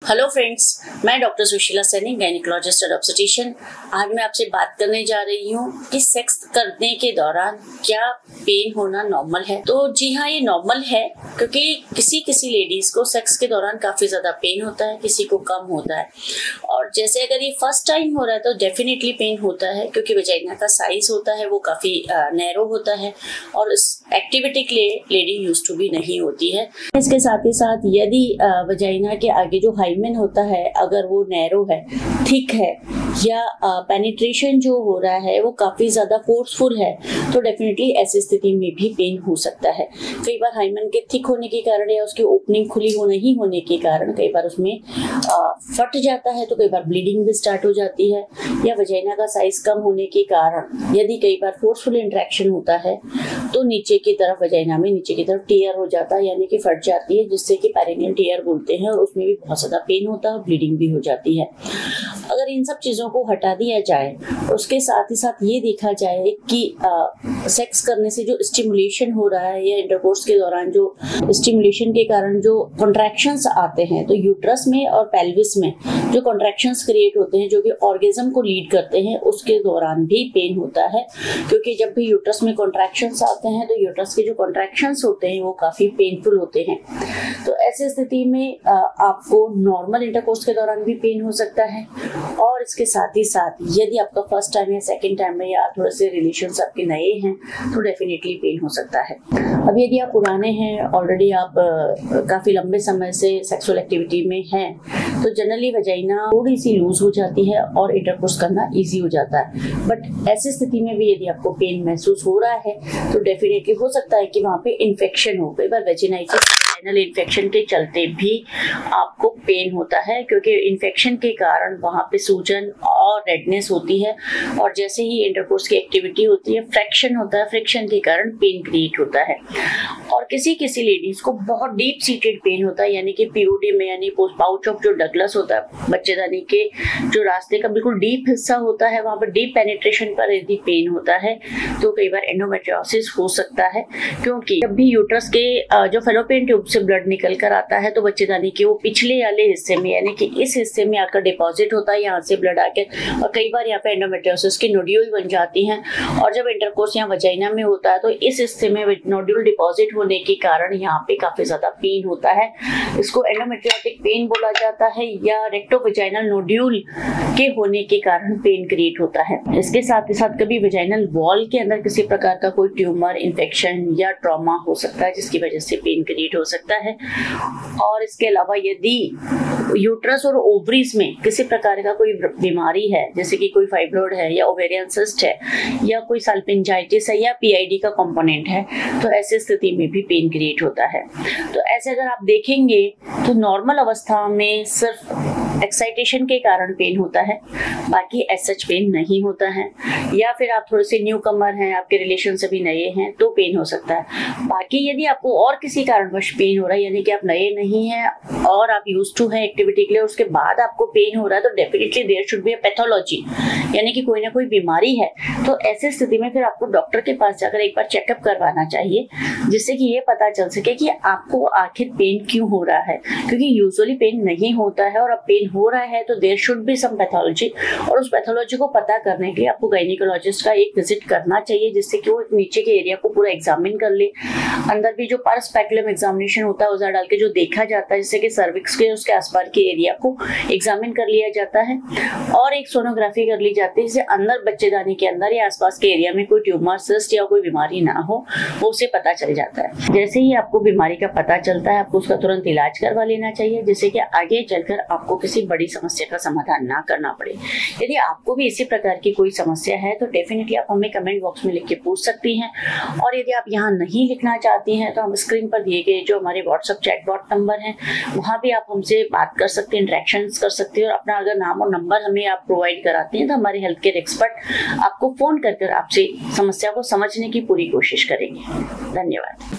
Hello friends, मैं doctor Sushila Saini, gynaecologist और obstetrician. आज मैं आपसे बात करने जा रही हूँ कि सेक्स करने के दौरान क्या पेन होना नॉर्मल है। तो जी हाँ, ये नॉर्मल है क्योंकि किसी लेडीज को सेक्स के दौरान काफी ज्यादा पेन होता है, किसी को कम होता है। और जैसे अगर ये फर्स्ट टाइम हो रहा है तो डेफिनेटली पेन होता है क्योंकि वजाइना का साइज होता है वो काफी नैरो होता है और इस एक्टिविटी के लिए लेडी यूज्ड टू भी नहीं होती है। इसके साथ ही साथ यदि वजाइना के आगे जो हाइमेन होता है अगर वो नैरो है, थिक है या पेनिट्रेशन जो हो रहा है वो काफी ज्यादा फोर्सफुल है तो डेफिनेटली ऐसी स्थिति में भी पेन हो सकता है। कई बार हाइमेन के थिक होने के कारण या उसकी ओपनिंग खुली नहीं होने के कारण कई बार उसमें फट जाता है तो कई बार ब्लीडिंग भी स्टार्ट हो जाती है। या वजाइना का साइज कम होने के कारण यदि कई बार फोर्सफुल इंट्रैक्शन होता है तो नीचे की तरफ वजाइना में नीचे की तरफ टीयर हो जाता है, यानी कि फट जाती है, जिससे कि पेरिनियल टीयर बोलते हैं और उसमें भी बहुत ज्यादा पेन होता है, ब्लीडिंग भी हो जाती है। अगर इन सब चीजों को हटा दिया जाए, उसके साथ ही साथ ये देखा जाए कि सेक्स करने से जो स्टिमुलेशन हो रहा है या इंटरकोर्स के दौरान जो स्टिमुलेशन के कारण जो कॉन्ट्रैक्शंस आते हैं, तो यूट्रस में और पेल्विस में जो कॉन्ट्रैक्शंस क्रिएट होते हैं जो कि ऑर्गेज्म को लीड करते हैं, उसके दौरान भी पेन होता है। क्योंकि जब भी यूट्रस में कॉन्ट्रैक्शंस आते हैं तो यूट्रस के जो कॉन्ट्रैक्शंस होते हैं वो काफी पेनफुल होते हैं। तो ऐसी स्थिति में आपको नॉर्मल इंटरकोर्स के दौरान भी पेन हो सकता है और इसके साथ ही साथ यदि आपका फर्स्ट टाइम या सेकंड टाइम में या थोड़े से रिलेशंस आपके नए हैं तो डेफिनेटली पेन हो सकता है। अब यदि आप पुराने हैं, ऑलरेडी आप काफी लंबे समय से सेक्सुअल एक्टिविटी में हैं, तो जनरली वजाइना थोड़ी सी लूज हो जाती है और इंटरकोर्स करना इजी हो जाता है। बट ऐसी स्थिति में भी यदि आपको पेन महसूस हो रहा है तो डेफिनेटली हो सकता है कि वहाँ पे इन्फेक्शन हो। कई बार वेजिनाइटिस इन्फेक्शन के चलते भी आपको पेन होता है क्योंकि इन्फेक्शन के कारण वहां पे सूजन और रेडनेस होती है और जैसे ही इंटरकोर्स की एक्टिविटी होती है फ्रिक्शन होता है, फ्रिक्शन के कारण पेन क्रिएट होता है। और किसी लेडीज को बहुत डीप सीटेड पेन होता है, यानी कि पीओडी में, यानी पाउच ऑफ जो डगलस होता है बच्चेदानी के जो रास्ते का बिल्कुल डीप हिस्सा होता है, वहां पर डीप पेनिट्रेशन पर यदि पेन होता है तो कई बार एंडोमेट्रियोसिस हो सकता है। क्योंकि जब भी यूट्रस के जो फेलोपियन ट्यूब से ब्लड निकल कर आता है तो बच्चेदानी के वो पिछले वाले हिस्से में, यानी कि इस हिस्से में आकर डिपॉजिट होता है, यहाँ से ब्लड आके, और कई बार यहाँ पे एंडोमेट्रियोसिस की नोड्यूल बन जाती हैं। और जब इंटरकोर्स यहाँ वजाइना में होता है तो इस हिस्से में नोड्यूल डिपॉजिट होने के कारण यहाँ पे काफी ज्यादा पेन होता है। इसको एंडोमेट्रियोटिक पेन बोला जाता है या रेक्टोवजाइनल नोड्यूल के होने के कारण पेन क्रिएट होता है। इसके साथ ही साथ कभी वजाइनल वॉल के अंदर किसी प्रकार का कोई ट्यूमर, इन्फेक्शन या ट्रॉमा हो सकता है जिसकी वजह से पेन क्रिएट हो सकता है। और इसके अलावा यदि यूट्रस और ओवरीज में किसी प्रकार का कोई बीमारी है, जैसे कि कोई फाइब्रोइड है या ओवेरियन सिस्ट है या कोई साल्पिंजाइटिस है या पीआईडी का कंपोनेंट है, तो ऐसी स्थिति में भी पेन क्रिएट होता है। तो ऐसे अगर आप देखेंगे तो नॉर्मल अवस्था में सिर्फ एक्साइटेशन के कारण पेन होता है, बाकी एज सच पेन नहीं होता है। या फिर आप थोड़े से न्यू कमर हैं, आपके रिलेशन से भी नए हैं तो पेन हो सकता है। बाकी यदि आपको और किसी कारणवश पेन हो रहा है, यानी कि आप नए नहीं हैं और आप यूज्ड टू हैं एक्टिविटी के लिए, उसके बाद आपको पेन हो रहा है, तो definitely there should be a pathology, यानी कि कोई ना कोई बीमारी है। तो ऐसी स्थिति में फिर आपको डॉक्टर के पास जाकर एक बार चेकअप करवाना चाहिए, जिससे कि ये पता चल सके कि आपको आखिर पेन क्यों हो रहा है। क्योंकि यूजुअली पेन नहीं होता है और अब पेन हो रहा है तो there should be some pathology, और उस पैथोलॉजी को पता करने के लिए आपको गायनिकोलॉजिस्ट का एक विजिट करना चाहिए, जिससे कि वो नीचे के एरिया को पूरा एग्जामिन कर ले। अंदर भी जो परस्पेकुलम एग्जामिनेशन होता है औजार डाल के जो देखा जाता है, जिससे कि सर्विक्स के उसके आसपास के एरिया को एग्जामिन कर लिया जाता है और एक सोनोग्राफी कर ली जाती है, जिससे अंदर बच्चेदानी के अंदर या आसपास के एरिया में कोई ट्यूमर, सिस्ट या कोई बीमारी ना हो, वो उसे पता चल जाता है। जैसे ही आपको बीमारी का पता चलता है आपको उसका तुरंत इलाज करवा लेना चाहिए, जिससे कि आगे चलकर आपको किसी बड़ी समस्या का समाधान ना करना पड़े। यदि आपको भी इसी प्रकार की कोई समस्या है तो डेफिनेटली आप हमें कमेंट बॉक्स में लिख के पूछ सकती हैं। और यदि आप यहाँ नहीं लिखना चाहती हैं तो हम स्क्रीन पर दिए गए जो हमारे व्हाट्सएप चैटबॉट नंबर है वहाँ भी आप हमसे बात कर सकते हैं, इंटरेक्शंस कर सकते हैं। और अपना अगर नाम और नंबर हमें आप प्रोवाइड कराते हैं तो हमारे हेल्थ केयर एक्सपर्ट आपको फोन कर आपसे समस्या को समझने की पूरी कोशिश करेंगे। धन्यवाद।